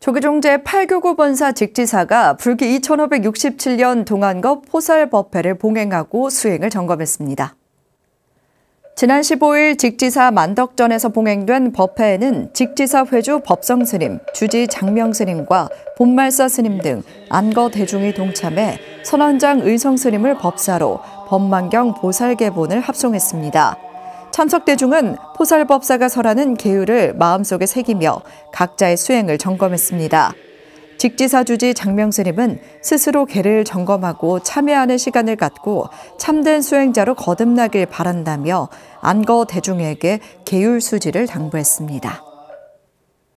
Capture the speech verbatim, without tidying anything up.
조계종 제팔 교구 본사 직지사가 불기 천오백육십칠 년 동안거 포살법회를 봉행하고 수행을 점검했습니다. 지난 십오 일 직지사 만덕전에서 봉행된 법회에는 직지사 회주 법성스님, 주지 장명스님과 본말사 스님 등 안거 대중이 동참해 선원장 의성스님을 법사로 법만경 보살계본을 합송했습니다. 참석 대중은 포살법사가 설하는 계율을 마음속에 새기며 각자의 수행을 점검했습니다. 직지사 주지 장명스님은 스스로 계를 점검하고 참여하는 시간을 갖고 참된 수행자로 거듭나길 바란다며 안거 대중에게 계율 수지를 당부했습니다.